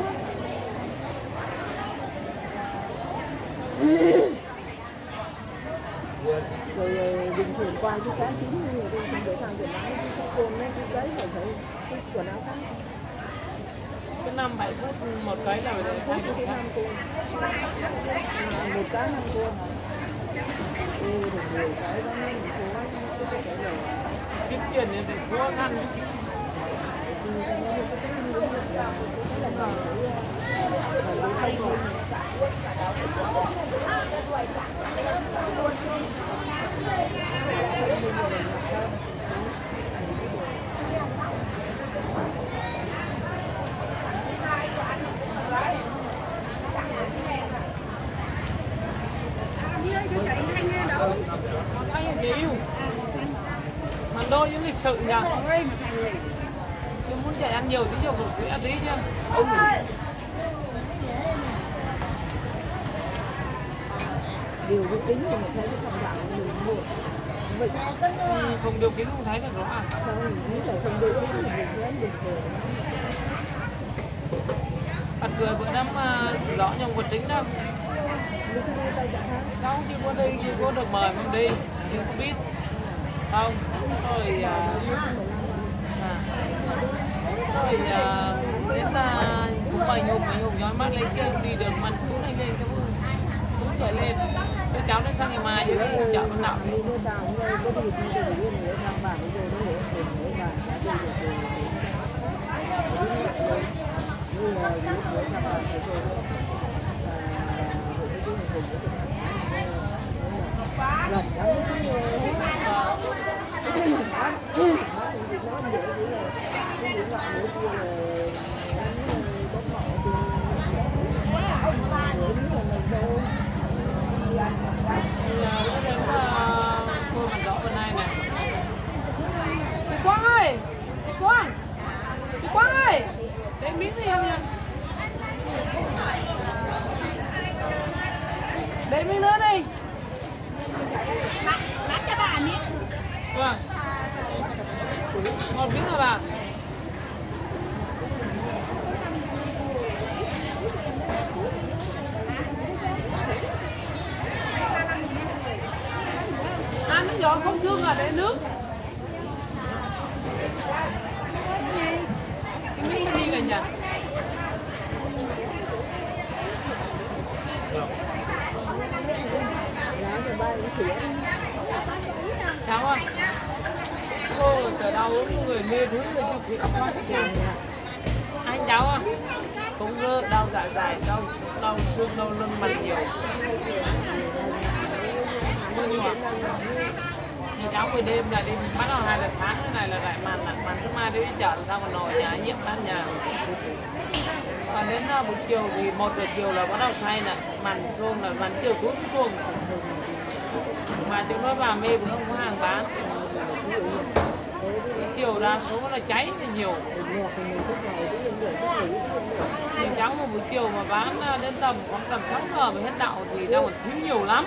rồi bình thường qua cái cá chín như người ta không để sao giờ nói cái côn nó cái giấy rồi phải cái quần áo khác Cái năm bảy phút một cái là phải hai chục cái tháng. năm côn một cá năm côn ừ được nhiều cái đó nó mình cố cái cái rồi Kiếm tiền thì phải khó khăn. Thanh là nhiều. Mà đôi những lịch sự nhỉ. Tôi muốn chạy ăn nhiều tí nhiều một tí ăn tí chứ. điều cái tính mà mình thấy cái phần đạo mình mua vậy Ừ, không điều kiến không thấy được rõ à. sao mình nghĩ là không điều tính thì mình thấy được rồi Bạn cười bữa năm uh, rõ nhồng vật tính đâu. Đâu chưa có đi, chưa có được mời mình đi, chưa có biết. Không, rồi uh, à, rồi uh, đến uh, cũng mời nhung, mời nhung nói mắt lấy xe đi được mình cũng này lên cái cũng chạy lên. Cái cháu đến sang ngày mai rồi đi chợ mình nào. đi đưa tàu người có đi đi được yên nữa thăm bà bây giờ nó để tiền để bà đã đi được rồi như là những người thăm bà thì tôi và hội cái chương trình của chúng lần đó cái gì nó dễ dữ là cái gì loại nữa kia là có mọi thì người mình đâu Nó đến cô mặt rõ bên này nè. Chị Quang ơi! Chị Quang! Chị Quang ơi! Để miếng đi em nha. lấy miếng nữa đi. Bác, bác cho bà miếng. Vâng. Một miếng hả bà? Ăn nó giòn không thương là để nước. Cái miếng đi rồi nhỉ? Cháu ơi. Ô, từ đâu người mê thứ người chụp thì đọc anh cháu à? Cũng đau dạ dày, đau đau xương, đau lưng mặt nhiều. Nhà cháu buổi đêm là đi bắt đầu hai giờ sáng cái này là lại màn lại màn thứ mai đi chợ ra còn nồi nhà nhiễm tan nhà. Còn đến uh, buổi chiều thì một giờ chiều là bắt đầu say nè, màn xuông là màn chiều túi xuông. Mà chúng nó vào mê cũng không có hàng bán. Buổi chiều đa số là cháy thì nhiều. Nhà cháu một buổi chiều mà bán đến tầm khoảng tầm sáu giờ mới hết đậu thì đang còn thiếu nhiều lắm.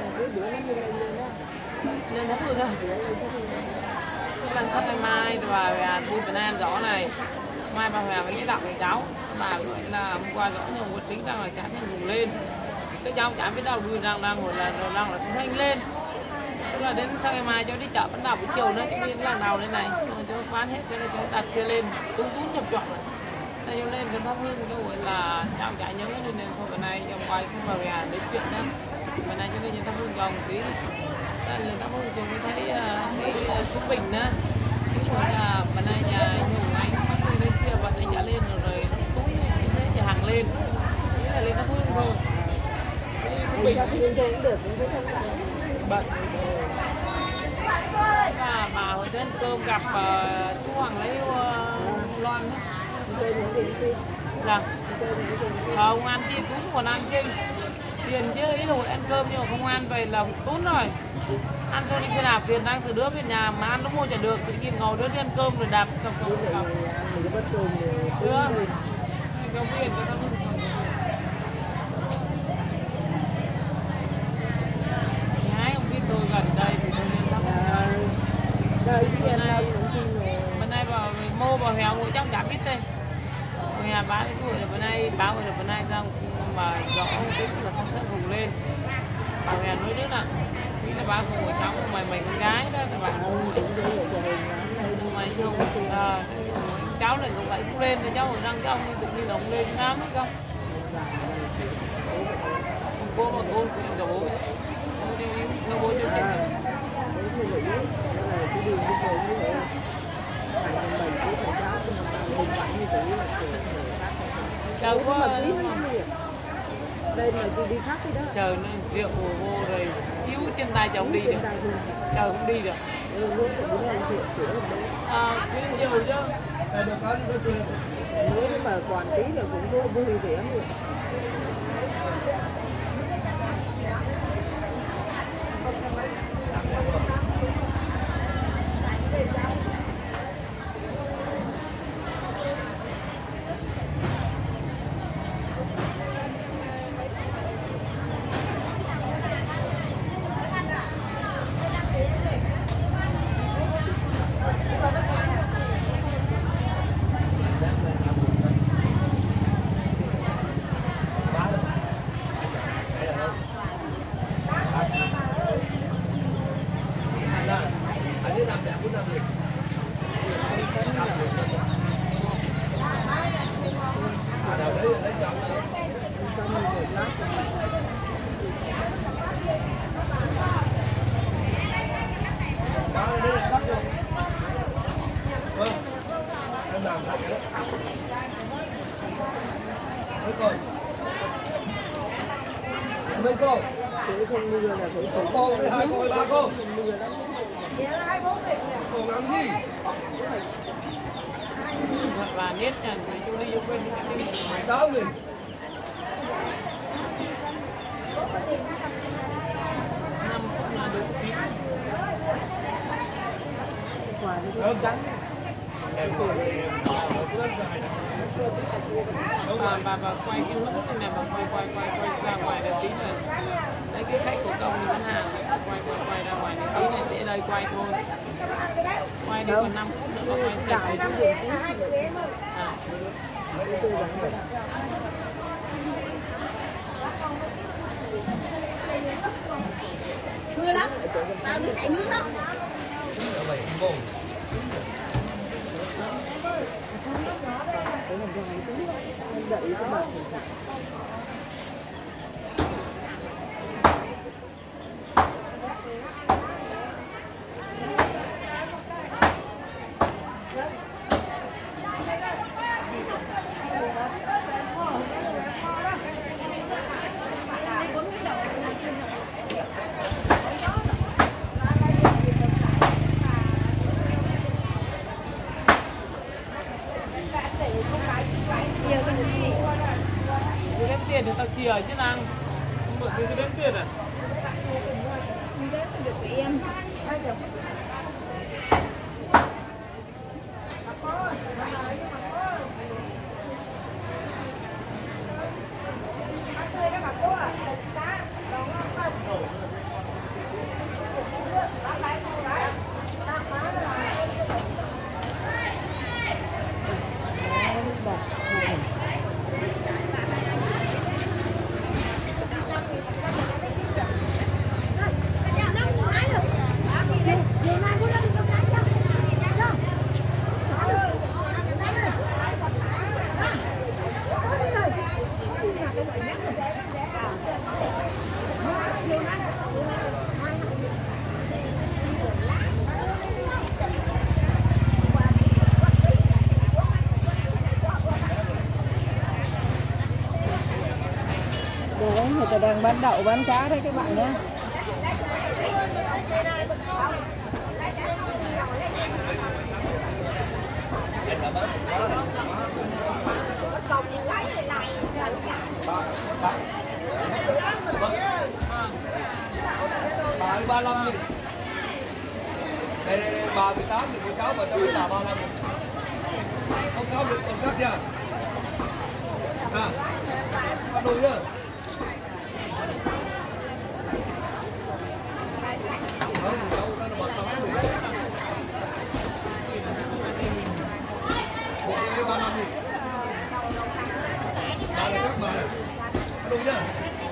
Nên thấm mưa thôi. Lần sau ngày mai và đi Việt Nam rõ này. Mai bà Hòa với đọc với cháu. Bà gọi là hôm qua rõ nhưng mà chính đang là chán nên dùng lên. Cái cháu chán biết đâu đuôi đang đang rồi là rồi đang là cũng thanh lên. Tức là đến sau ngày mai cho đi chợ bắt đầu buổi chiều nữa cho đi lần đầu đây này. Rồi cho bán hết cái này cho đặt xe lên. Tú tú nhập chọn này. Đây cho lên cái thắp hương cho gọi là cháu chả nhớ nên nên thôi bữa nay trong quay không bà Hòa nói chuyện đó. Bữa nay cho nên nhìn thắp hương dòng tí. Lên thắp hương chúng thấy cái Phú Bình đó. Rồi là bữa nay nhà nhiều anh bắt đi lên xe và anh trả lên rồi rồi nó túi cái nhà hàng lên. Thế là lên thắp hương thôi. Phú Bình bận. Và bà hồi đến cơm gặp uh, chú Hoàng lấy uh, Loan đó. Dạ. Không ăn chi Tú còn ăn chi. Tiền chứ ý là ăn cơm nhưng mà không ăn về là tốn rồi. Ăn cho đi xe đạp tiền đang từ đứa bên nhà mà ăn nó mua chả được tự nhiên ngồi đứa đi ăn cơm rồi đạp cầm cơm cầm. Chưa. Không tiền cho nó. Nhái không biết tôi gần đây thì tôi lên thăm. Đây bên này bên này bảo mô bảo hèo ngồi trong chả biết đây. Nhà bán cái tuổi là bữa nay báo rồi bữa nay ra mà rõ không biết là không thân vùng lên. Bảo hèn nói nữa nè. Là ba con ngồi cháu mày mày con gái đó các bạn mày không à, cháu này cũng vậy cũng lên thì cháu răng cái ông tự nhiên động lên nám hay không cô mà cô chuyện cả bố nó bố cho chết trời quá đây mà tôi đi khắp cái đó trời nó rượu vô rồi yếu trên tay chồng đi được trời không đi được à cái nhiều chứ nếu mà còn tí là cũng có vui vẻ được. Mấy cô? Chứ không mưa là phải Một cô, hai cô, ba cô. Cô làm gì? thật là nét nha thì chú đi vô bên cái tiếng Đó mình. năm phút là đủ tiếng quả nó trắng. bà bà bà quay cái hướng này này, bà quay quay quay quay ra ngoài để tí này. Đấy cái khách của công đi bán hàng này, quay quay quay ra ngoài để tí này, để đây quay thôi. Quay đi còn năm phút nữa mà quay sạch rồi. À. Mưa lắm, tao đi chạy nước lắm. Cứ đếm tiền thì tao chia chứ năng. Mượn cứ đếm tiền à? Không đếm được cái em. Đấy, người ta đang bán đậu bán cá đấy các bạn nhé. Bà ba mươi lăm nghìn. Đây đây đây ba mươi tám thì con cháu mà cho bà ba mươi lăm nghìn. Con cháu được con cắt nha. À. Bắt đuôi nhá. Không, cháu ta nó bật tao đi. Một cái ba mươi lăm nghìn. Bà này các bà này. Bắt đuôi nhá.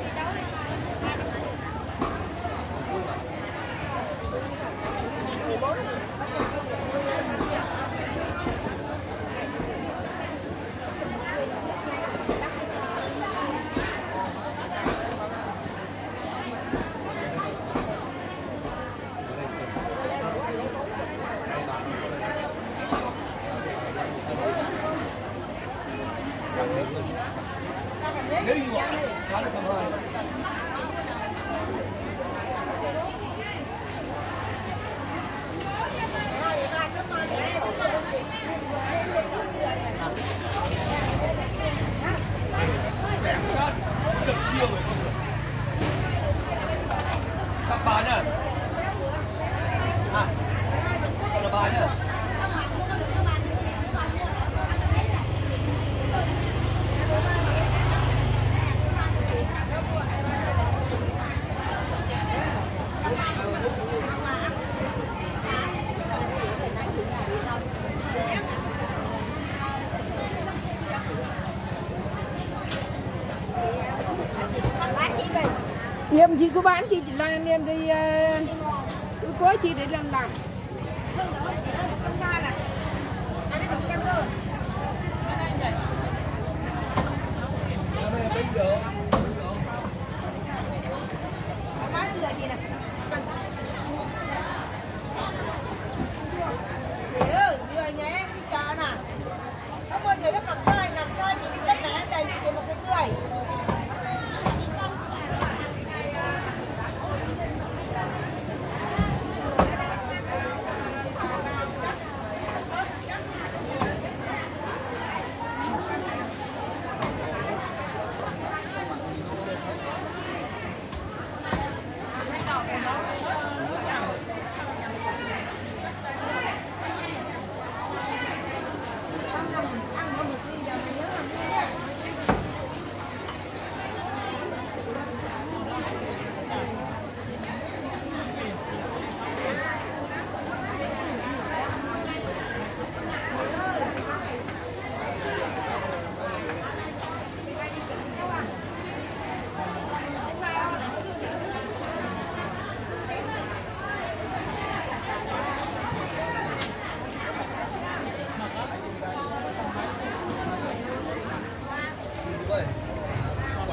Nếu như vậy, quá là cảm ơn. Các bà nhá. À, là bà nhá. Em chị có bán chị chỉ làm em đi uh, có chị để làm làm.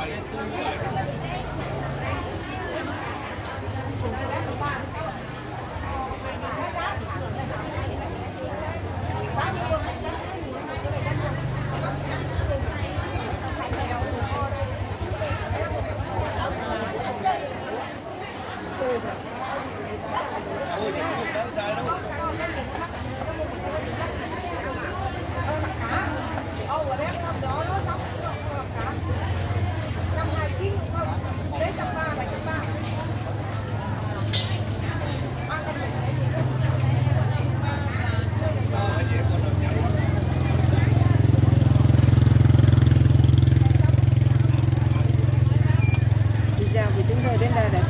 Thì chúng tôi đến đây để